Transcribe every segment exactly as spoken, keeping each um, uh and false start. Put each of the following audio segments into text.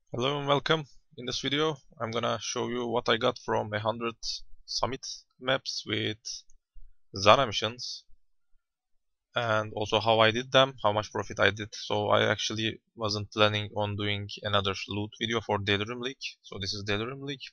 Hello and welcome. In this video I'm gonna show you what I got from a hundred summit maps with Zana missions, and also how I did them, how much profit I did. So I actually wasn't planning on doing another loot video for Delirium League. So this is Delirium League,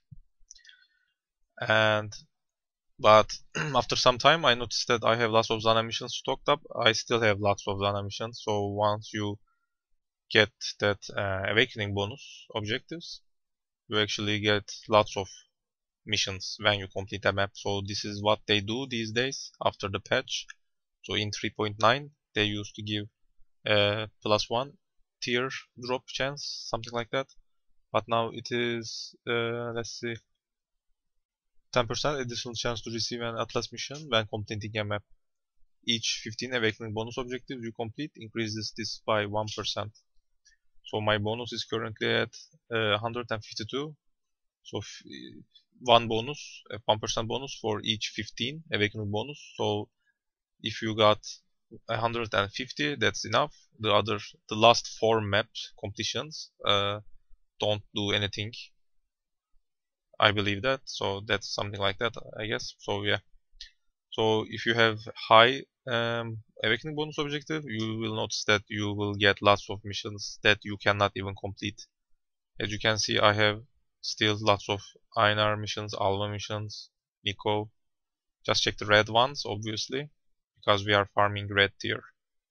and but after some time I noticed that I have lots of Zana missions stocked up. I still have lots of Zana missions, so once you get that uh, awakening bonus objectives, you actually get lots of missions when you complete a map. So this is what they do these days after the patch. So in three point nine they used to give a plus one tier drop chance, something like that. But now it is uh, let's see, ten percent additional chance to receive an Atlas mission when completing a map. Each fifteen awakening bonus objectives you complete increases this by one percent. So my bonus is currently at uh, one hundred fifty-two. So one bonus, a one percent bonus for each fifteen awakening bonus. So if you got one hundred fifty, that's enough. The other, the last four map completions uh, don't do anything. I believe that. So that's something like that, I guess. So yeah. So if you have high um, awakening bonus objective, you will notice that you will get lots of missions that you cannot even complete. As you can see, I have still lots of Einar missions, Alva missions, Nico. Just check the red ones, obviously, because we are farming red tier.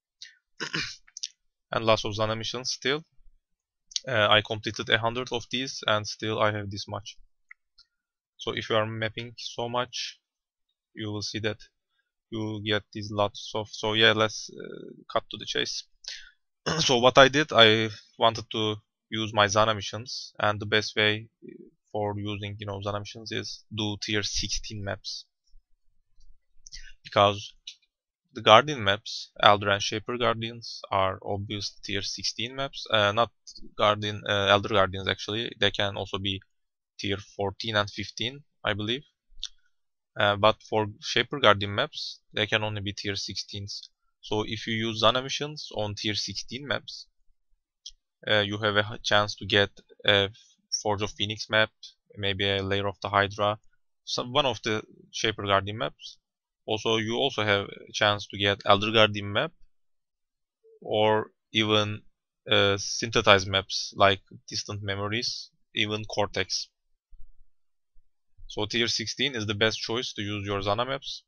And lots of Zana missions still. Uh, I completed a hundred of these, and still I have this much. So if you are mapping so much, you will see that you get these lots of. So yeah, let's uh, cut to the chase. So what I did, I wanted to use my Zana missions, and the best way for using, you know, Zana missions is do tier sixteen maps, because the Guardian maps, Elder and Shaper Guardians, are obvious tier sixteen maps. Uh, not Guardian, uh, Elder Guardians actually. They can also be tier fourteen and fifteen, I believe. Uh, but for Shaper Guardian maps, they can only be tier sixteens. So if you use Zana missions on tier sixteen maps, uh, you have a chance to get a Forge of Phoenix map, maybe a Lair of the Hydra, some one of the Shaper Guardian maps. Also, you also have a chance to get Elder Guardian map, or even uh, synthesized maps like Distant Memories, even Cortex. So tier sixteen is the best choice to use your Zana maps.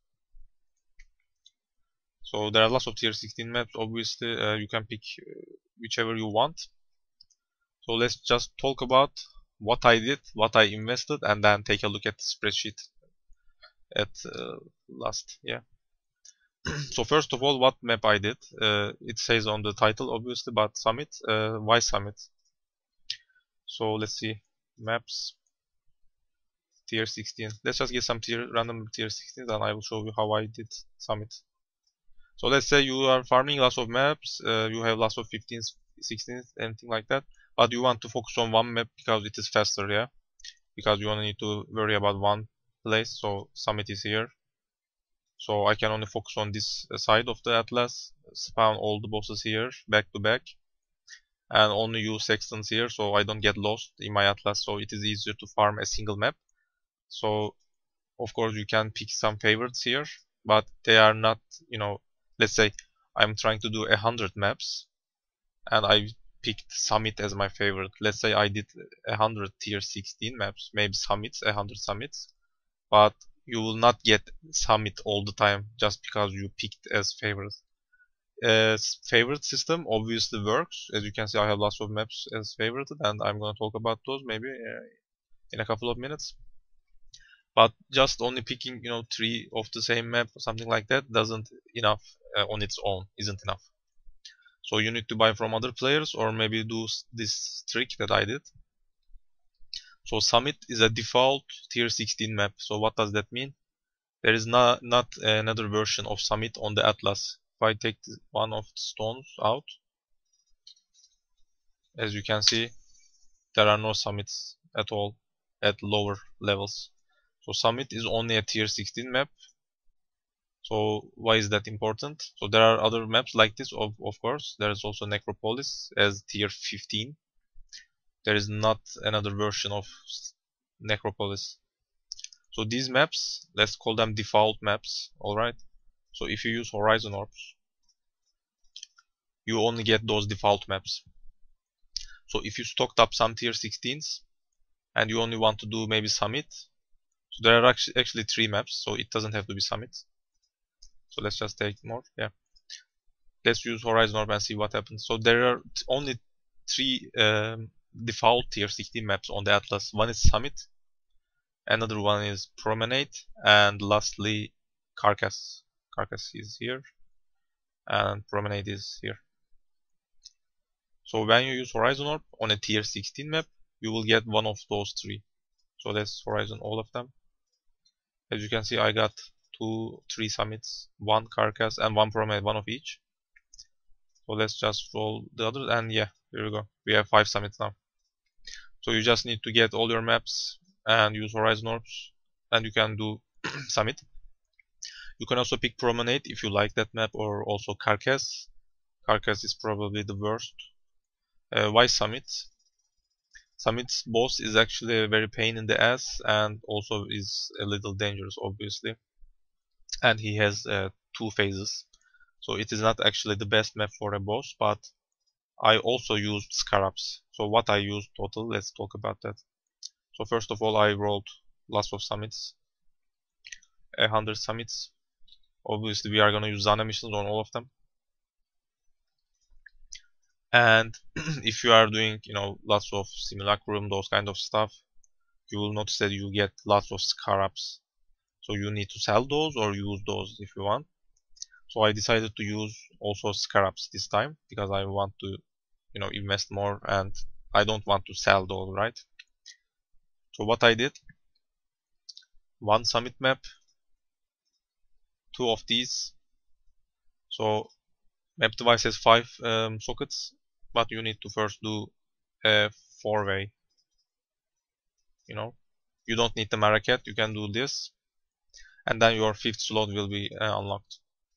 So there are lots of tier sixteen maps. Obviously, uh, you can pick uh, whichever you want. So let's just talk about what I did, what I invested, and then take a look at the spreadsheet at uh, last. Yeah. So first of all, what map I did? Uh, it says on the title, obviously, but Summit. Uh, why Summit? So let's see, maps, tier sixteen. Let's just get some tier, random tier sixteen, and I will show you how I did Summit. So let's say you are farming lots of maps, uh, you have lots of fifteens, sixteens, anything like that, but you want to focus on one map because it is faster, yeah? Because you only need to worry about one place, so Summit is here. So I can only focus on this side of the Atlas, spawn all the bosses here, back to back, and only use sextants here, so I don't get lost in my Atlas, so it is easier to farm a single map. So of course you can pick some favorites here, but they are not, you know, let's say I'm trying to do a hundred maps and I picked Summit as my favorite. Let's say I did a hundred tier sixteen maps, maybe summits, a hundred summits, but you will not get Summit all the time just because you picked as favorite. Uh, favorite system obviously works. As you can see, I have lots of maps as favorited, and I'm gonna talk about those maybe uh, in a couple of minutes. But just only picking, you know, three of the same map or something like that doesn't enough uh, on its own, isn't enough. So you need to buy from other players, or maybe do this trick that I did. So Summit is a default tier sixteen map. So what does that mean? There is not not another version of Summit on the Atlas. If I take one of the stones out, as you can see, there are no summits at all at lower levels. So Summit is only a tier sixteen map. So why is that important? So there are other maps like this, of, of course. There is also Necropolis as tier fifteen. There is not another version of Necropolis. So these maps, let's call them default maps, alright? So if you use Horizon Orbs, you only get those default maps. So if you stocked up some tier sixteens and you only want to do maybe Summit, so there are actually, actually three maps, so it doesn't have to be Summit. So let's just take more, yeah. Let's use Horizon Orb and see what happens. So there are only three um, default tier sixteen maps on the Atlas. One is Summit, another one is Promenade, and lastly Carcass. Carcass is here, and Promenade is here. So when you use Horizon Orb on a tier sixteen map, you will get one of those three. So let's Horizon all of them. As you can see, I got two, three Summits, one Carcass, and one Promenade, one of each. So let's just roll the others, and yeah, here we go. We have five Summits now. So you just need to get all your maps and use Horizon Orbs, and you can do Summit. You can also pick Promenade if you like that map, or also Carcass. Carcass is probably the worst. Uh, why Summit? Summit's boss is actually a very pain in the ass, and also is a little dangerous, obviously. And he has uh, two phases. So it is not actually the best map for a boss, but I also used Scarabs. So what I used total, let's talk about that. So first of all, I rolled lots of summits, one hundred summits. Obviously we are gonna use Zana missions on all of them. And if you are doing, you know, lots of Simulacrum, those kind of stuff, you will notice that you get lots of Scarabs. So you need to sell those or use those if you want. So I decided to use also Scarabs this time because I want to, you know, invest more and I don't want to sell those, right? So what I did, one summit map, two of these. So map device has five um, sockets, but you need to first do a four-way. You know, you don't need the Maraket, you can do this, and then your fifth slot will be uh, unlocked.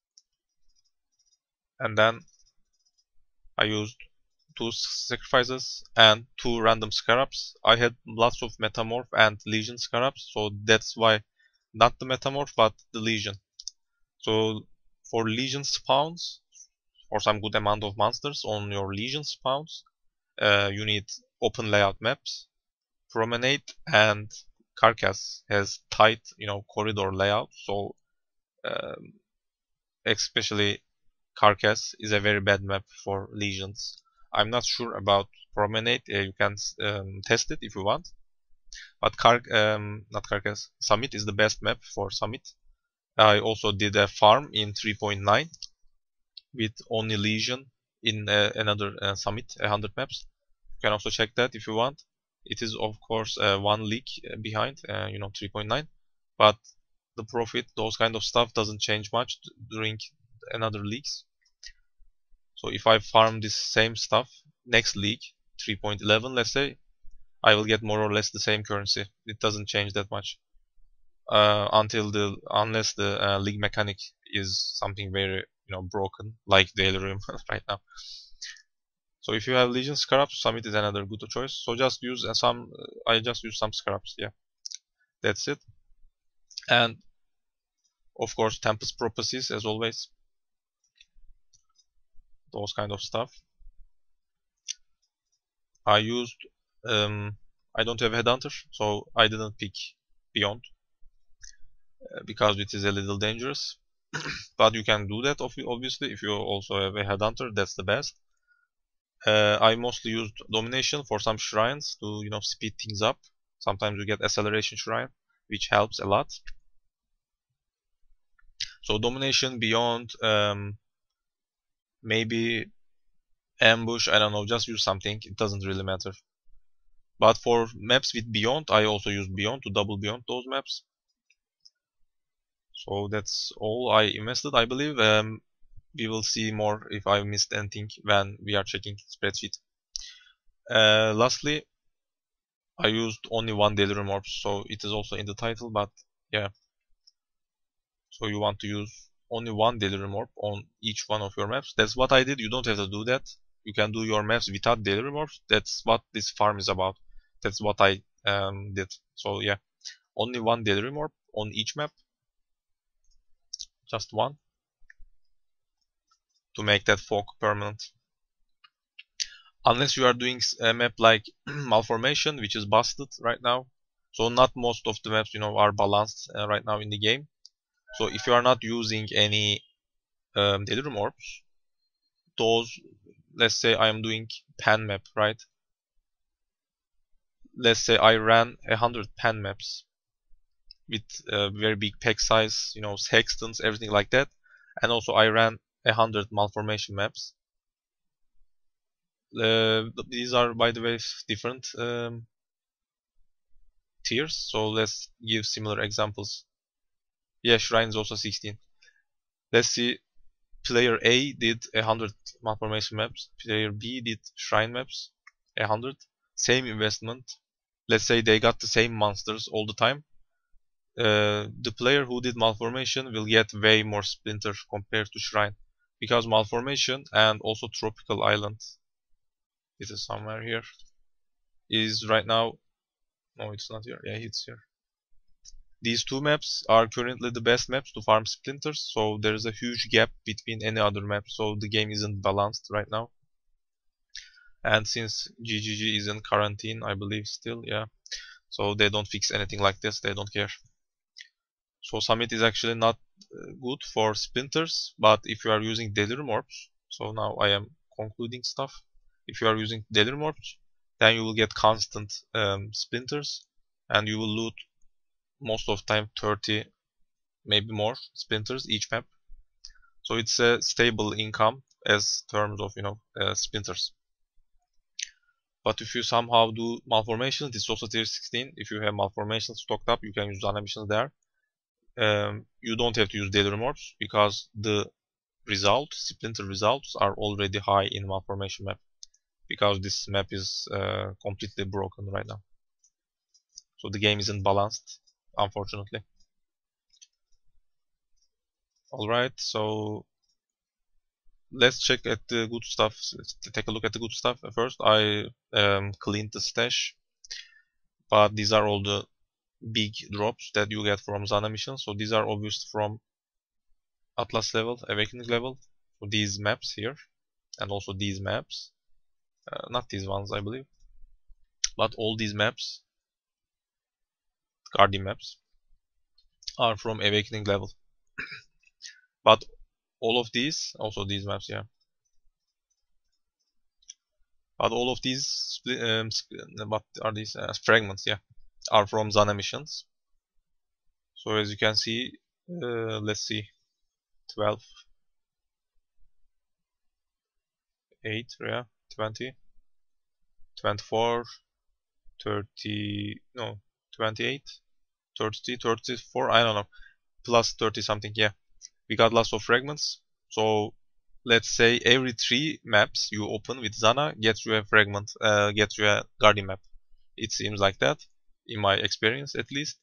And then I used two sacrifices and two random scarabs. I had lots of metamorph and legion scarabs, so that's why not the metamorph but the legion. So for legion spawns, for some good amount of monsters on your legion spawns, uh, you need open layout maps. Promenade and Carcass has tight, you know, corridor layout, so um, especially Carcass is a very bad map for legions. I'm not sure about Promenade. Uh, you can um, test it if you want. But Car um, not Carcass, Summit is the best map for Summit. I also did a farm in three point nine with only Legion in uh, another uh, Summit, one hundred maps. You can also check that if you want. It is of course uh, one league behind, uh, you know, three point nine, but the profit, those kind of stuff doesn't change much during another leagues. So if I farm this same stuff next league, three point eleven let's say, I will get more or less the same currency. It doesn't change that much uh, until the unless the uh, league mechanic is something very, you know, broken, like Delirium right now. So if you have Legion Scarabs, Summit is another good choice. So just use uh, some. Uh, I just use some Scarabs. Yeah, that's it. And of course, Tempest Prophecies as always. Those kind of stuff. I used. Um, I don't have Headhunter, so I didn't pick Beyond uh, because it is a little dangerous. But you can do that obviously if you also have a Headhunter. That's the best. Uh, I mostly used Domination for some shrines to, you know, speed things up. Sometimes you get Acceleration Shrine, which helps a lot. So Domination, Beyond, um, maybe Ambush, I don't know, just use something, it doesn't really matter. But for maps with Beyond, I also use Beyond to double Beyond those maps. So that's all I invested, I believe. Um, we will see more if I missed anything when we are checking spreadsheet. Uh, lastly, I used only one Delirium Orb, so it is also in the title, but yeah. So you want to use only one Delirium Orb on each one of your maps. That's what I did. You don't have to do that. you can do your maps without daily rewards. That's what this farm is about. That's what I um, did. So yeah, only one daily reward on each map, just one, to make that fog permanent. Unless you are doing a map like Malformation, which is busted right now. So not most of the maps, you know, are balanced uh, right now in the game. So if you are not using any um, daily rewards, those, let's say I am doing pen map, right? Let's say I ran a hundred pen maps with a very big pack size, you know, sextants, everything like that, and also I ran a hundred malformation maps. Uh, these are, by the way, different um, tiers. So let's give similar examples. Yeah, Shrine is also sixteen. Let's see. Player A did a hundred malformation maps. Player B did Shrine maps, a hundred. Same investment. Let's say they got the same monsters all the time. Uh, the player who did Malformation will get way more Splinter compared to Shrine, because Malformation and also Tropical Island, this is somewhere here, is right now, no, it's not here, yeah, it's here. These two maps are currently the best maps to farm Splinters, so there is a huge gap between any other map, so the game isn't balanced right now. And since G G G is in quarantine, I believe still, yeah, so they don't fix anything like this, they don't care. So Summit is actually not uh, good for Splinters, but if you are using daily rewards, so now I am concluding stuff. If you are using daily rewards, then you will get constant um, Splinters, and you will loot most of the time thirty, maybe more Splinters each map. So it's a stable income as terms of, you know, uh, Splinters. But if you somehow do Malformations, this is also tier sixteen. If you have Malformations stocked up, you can use Zana missions there. Um, you don't have to use daily rewards because the result, Splinter results, are already high in Malformation map, because this map is uh, completely broken right now. So the game isn't balanced, unfortunately. Alright, so let's check at the good stuff. Let's take a look at the good stuff. First, I um, cleaned the stash, but these are all the big drops that you get from Zana missions. So these are obvious from Atlas level, Awakening level, so these maps here, and also these maps, uh, not these ones I believe, but all these maps, Guardian maps, are from Awakening level. But all of these, also these maps, yeah, but all of these, um, what are these, uh, fragments, yeah, are from Zana missions. So as you can see, uh, let's see, twelve, eight, yeah, twenty, twenty-four, thirty, no, twenty-eight, thirty, thirty-four, I don't know, plus thirty something, yeah. We got lots of fragments. So let's say every three maps you open with Zana gets you a fragment, uh, gets you a Guardian map. It seems like that, in my experience at least.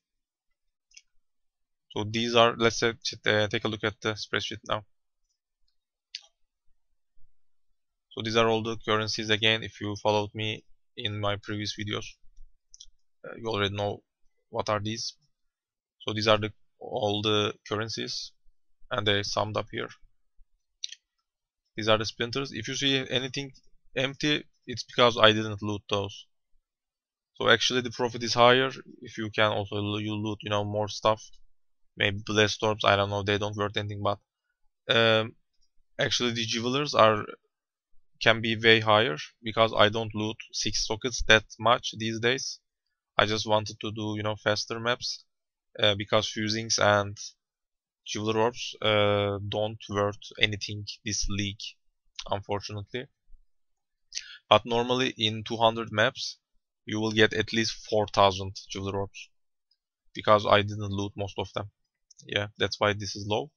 So these are, let's say, uh, take a look at the spreadsheet now. So these are all the currencies again. If you followed me in my previous videos, uh, you already know what are these. So these are the all the currencies, and they summed up here. These are the Splinters. If you see anything empty, it's because I didn't loot those. So actually the profit is higher if you can also you loot, you know, more stuff. Maybe Blast Orbs, I don't know, they don't worth anything, but um, actually the jewelers are can be way higher because I don't loot six sockets that much these days. I just wanted to do, you know, faster maps uh, because fusings and Jeweler Orbs uh, don't worth anything this league, unfortunately. But normally in two hundred maps, you will get at least four thousand Jeweler Orbs, because I didn't loot most of them. Yeah, that's why this is low.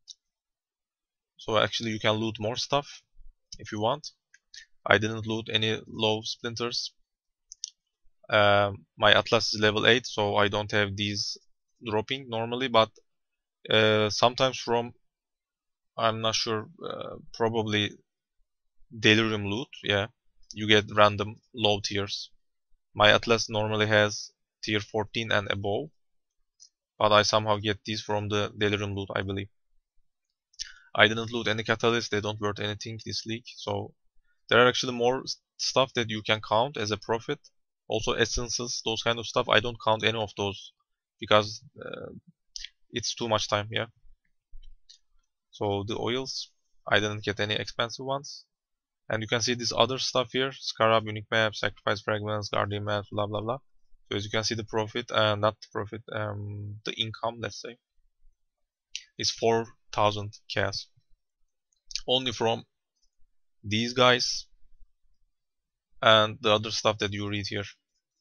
So actually you can loot more stuff if you want. I didn't loot any low Splinters. Um, my Atlas is level eight, so I don't have these dropping normally, but uh, sometimes from, I'm not sure, uh, probably Delirium loot, yeah, you get random low tiers. My Atlas normally has tier fourteen and above, but I somehow get these from the Delirium loot, I believe. I didn't loot any catalysts, they don't worth anything this league, so there are actually more stuff that you can count as a profit. Also essences, those kind of stuff, I don't count any of those because uh, it's too much time, yeah. So the oils, I didn't get any expensive ones. And you can see this other stuff here, Scarab, Unique Map, Sacrifice Fragments, Guardian Maps, blah blah blah. So as you can see the profit, uh, not the profit, um, the income, let's say, is four thousand chaos. Only from these guys and the other stuff that you read here.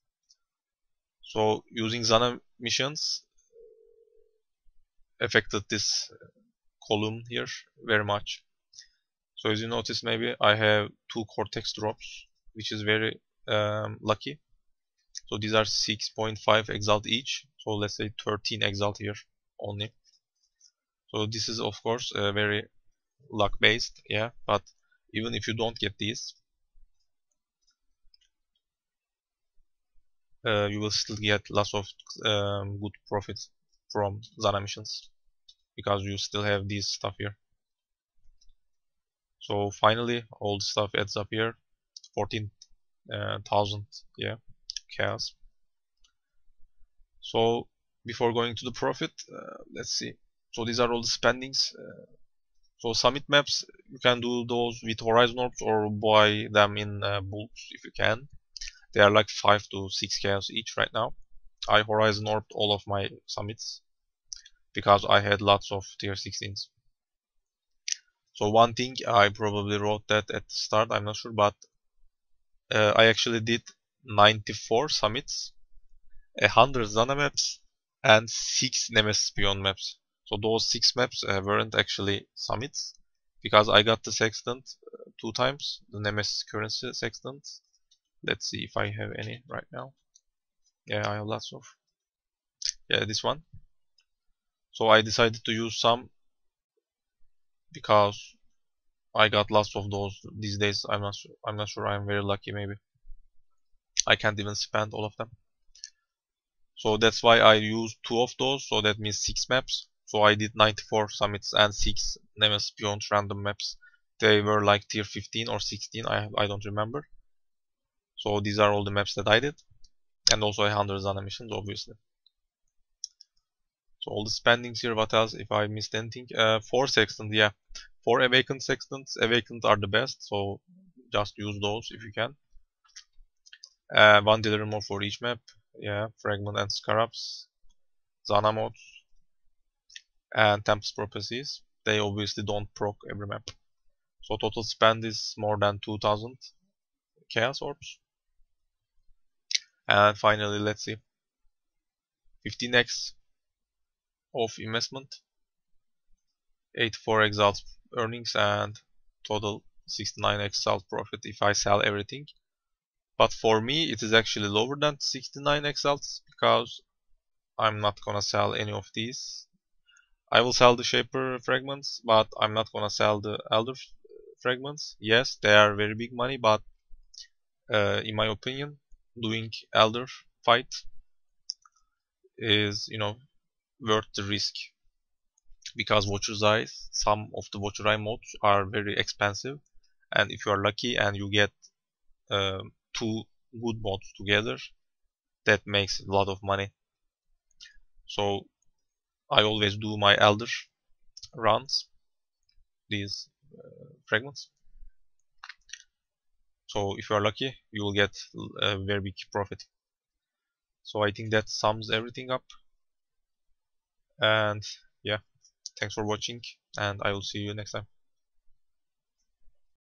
So using Zana missions affected this column here very much. So as you notice, maybe I have two Cortex drops, which is very um, lucky. So these are six point five exalt each. So let's say thirteen exalt here only. So this is of course uh, very luck based, yeah. But even if you don't get these, uh, you will still get lots of um, good profits from Zana missions because you still have these stuff here. So finally, all the stuff adds up here, fourteen thousand, yeah, chaos. So before going to the profit, uh, let's see. So these are all the spendings. Uh, so summit maps, you can do those with Horizon Orbs or buy them in uh, bulks if you can. They are like five to six chaos each right now. I Horizon Orbed all of my summits because I had lots of tier sixteens. So one thing, I probably wrote that at the start, I'm not sure, but uh, I actually did ninety-four summits, one hundred Zana maps, and six Nemesis Beyond maps. So those six maps uh, weren't actually summits because I got the sextant uh, two times, the Nemesis currency sextant. Let's see if I have any right now. Yeah, I have lots of. Yeah, this one. So I decided to use some because I got lots of those these days. I'm not sure. I'm not sure. I'm very lucky. Maybe I can't even spend all of them. So that's why I used two of those. So that means six maps. So I did ninety-four summits and six Nemesis Beyond random maps. They were like tier fifteen or sixteen. I I don't remember. So these are all the maps that I did, and also one hundred Zana missions, obviously. So all the spendings here. What else? If I missed anything, uh, four sextants. Yeah, four awakened sextants. Awakened are the best. So just use those if you can. Uh, one dealer more for each map. Yeah, Fragment and Scarabs, Zana mods, and Tempest Prophecies. They obviously don't proc every map. So total spend is more than two thousand Chaos Orbs. And finally, let's see, fifteen x of investment, eighty-four exalt earnings, and total sixty-nine exalt profit if I sell everything. But for me, it is actually lower than sixty-nine exalts because I'm not gonna sell any of these. I will sell the Shaper fragments, but I'm not gonna sell the Elder fragments. Yes, they are very big money, but uh, in my opinion, doing Elder fight is, you know, worth the risk because Watcher's Eye, some of the Watcher's Eye mods are very expensive, and if you are lucky and you get uh, two good mods together, that makes a lot of money. So I always do my Elder runs, these uh, fragments. So if you are lucky, you will get a very big profit. So I think that sums everything up. And yeah, thanks for watching, and I will see you next time.